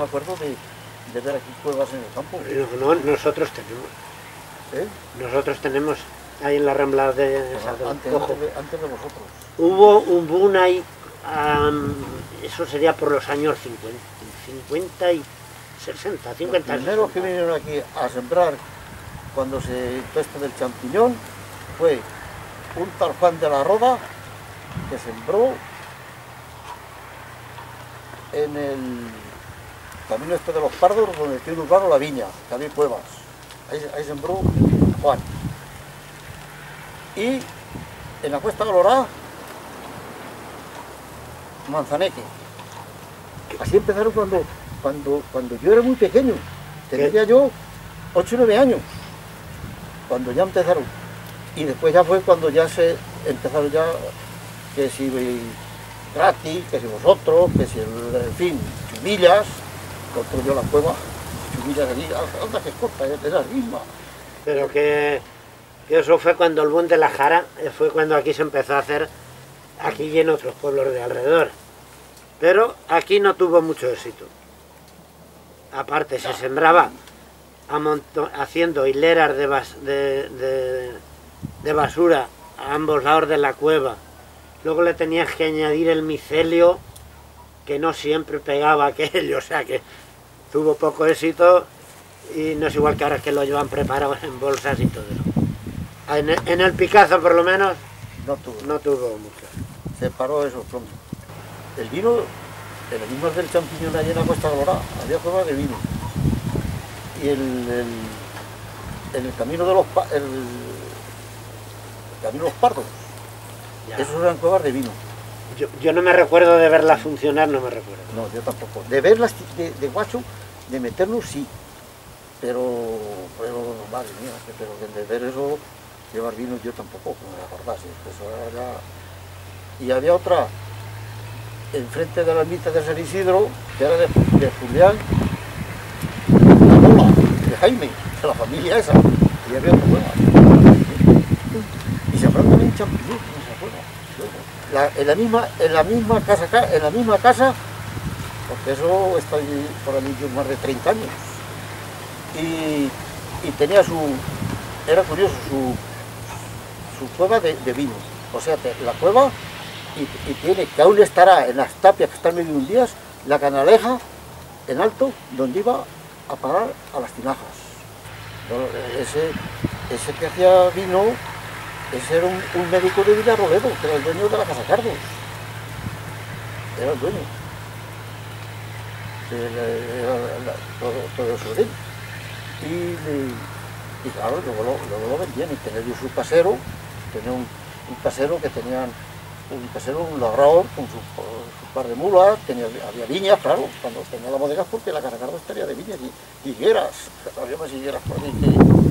me acuerdo de ver aquí cuevas en el campo. No, nosotros tenemos. ¿Eh? Nosotros tenemos ahí en la Rambla de esa del Cojo. Antes de vosotros. Hubo un boom ahí, eso sería por los años 50 y 60, 50. Los primeros que vinieron aquí a sembrar cuando se hizo esto del champiñón fue un tal Juan de la Roda que sembró en el camino este de los Pardos, donde tiene urbano la viña, que había cuevas. Ahí sembró Juan. Y en la Cuesta Colorada, Manzaneque. Así empezaron cuando yo era muy pequeño. Tenía yo 8 o 9 años, cuando ya empezaron. Y después ya fue cuando ya se empezaron ya, que si gratis, que si vosotros, que si, en fin, Chumillas, construyó la cueva, Chumillas allí, anda que es corta, es la misma. Pero que eso fue cuando el boom de la jara, fue cuando aquí se empezó a hacer, aquí y en otros pueblos de alrededor. Pero aquí no tuvo mucho éxito. Aparte, se sembraba haciendo hileras de basura a ambos lados de la cueva. Luego le tenías que añadir el micelio, que no siempre pegaba aquello, o sea que tuvo poco éxito y no es igual que ahora que lo llevan preparado en bolsas y todo eso. En el Picazo, por lo menos, no tuvo mucho. Se paró eso pronto. El vino, en el mismo del champiñón allí en la Cuesta Colorada, había cuevas de vino. Y en el camino de los Pardos, Ya. esos eran cuevas de vino. Yo no me recuerdo de verlas funcionar, no me recuerdo. No, yo tampoco. De verlas de guacho, de meterlos sí. Pero madre mía, pero de ver eso, llevar vino yo tampoco, que me acordase. Eso era ya... Y había otra, enfrente de la ermita de San Isidro, que era de Julián, la Mola, de Jaime, de la familia esa. Y había otra cueva. Y se habrá también champiñón en esa cueva. En la misma casa, porque eso está allí, por allí más de 30 años. Y tenía era curioso, su cueva de vino. O sea, la cueva, y tiene, que aún estará en las tapias que están medio hundidas, la canaleja en alto, donde iba a parar a las tinajas. Ese que hacía vino, ese era un médico de Villarroledo, que era el dueño de la Casa Cardos. Era el dueño. Todo eso de él. Y claro, luego lo vendían y tenía yo su pasero, tenía un pasero que tenían, un labrador con su par de mulas, había viñas, claro, cuando tenía la bodega porque la Casa Cardos estaría de viñas y higueras, había más higueras por ahí